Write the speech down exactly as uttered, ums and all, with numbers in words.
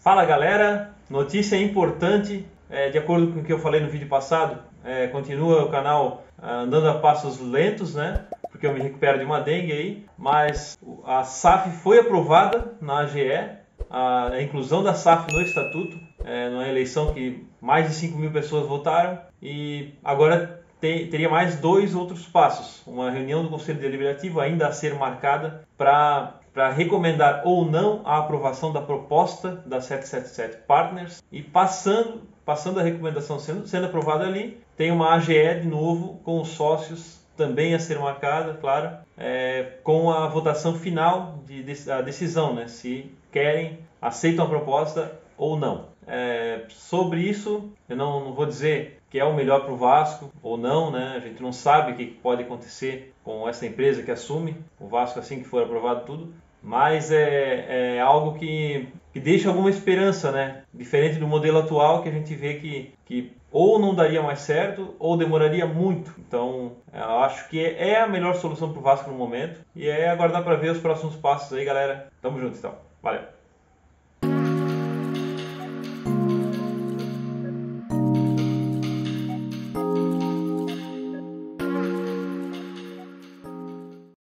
Fala galera, notícia importante, é, de acordo com o que eu falei no vídeo passado, é, continua o canal ah, andando a passos lentos, né? Porque eu me recupero de uma dengue aí, mas a S A F foi aprovada na A G E, a, a inclusão da S A F no estatuto, é, numa eleição que mais de cinco mil pessoas votaram, e agora tem, teria mais dois outros passos. Uma reunião do Conselho Deliberativo ainda a ser marcada para para recomendar ou não a aprovação da proposta da setecentos e setenta e sete Partners, e passando, passando a recomendação sendo, sendo aprovada ali, tem uma A G E de novo com os sócios também a ser marcada, claro, é, com a votação final de, de a decisão, né, se querem, aceitam a proposta ou não. É, sobre isso, eu não, não vou dizer que é o melhor para o Vasco ou não, né? A gente não sabe o que pode acontecer com essa empresa que assume o Vasco assim que for aprovado tudo, mas é, é algo que, que deixa alguma esperança, né? Diferente do modelo atual, que a gente vê que, que ou não daria mais certo ou demoraria muito. Então, eu acho que é a melhor solução para o Vasco no momento, e é aguardar para ver os próximos passos aí, galera. Tamo junto então. Valeu!